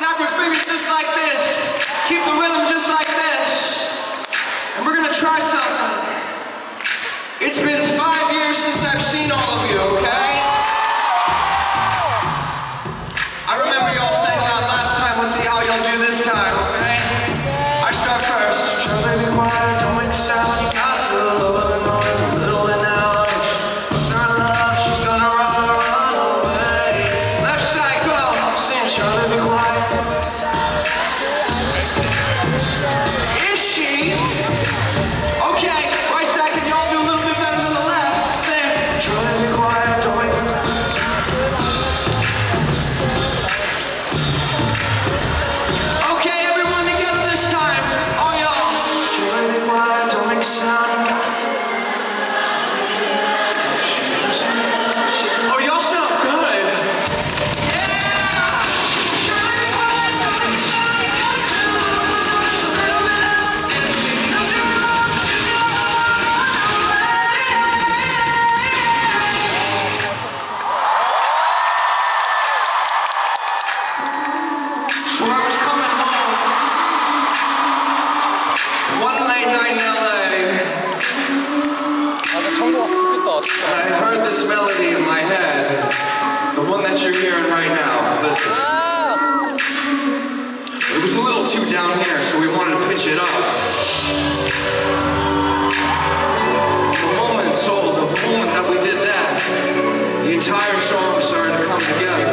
Snap your fingers just like this. Keep the rhythm just like this. And we're gonna try something. It's been 5 years since I've seen all of you, okay? I remember y'all sang loud last time. Let's see how y'all do this time, okay? I start first. Try to be quiet, don't make a sound. You got to love the noise a little bit now. She's gonna love, she's gonna run away. Left side, go. Sing, try to be quiet. Is she? Okay, right side, can y'all do a little bit better than the left? Sing, try to be quiet, don't make a sound. Oh, y'all sound good. So I was coming home one late night in LA. I heard this melody in my head, the one that you're hearing right now. Listen. It was a little too down here, so we wanted to pitch it up. The moment, souls, the moment that we did that, the entire song started to come together.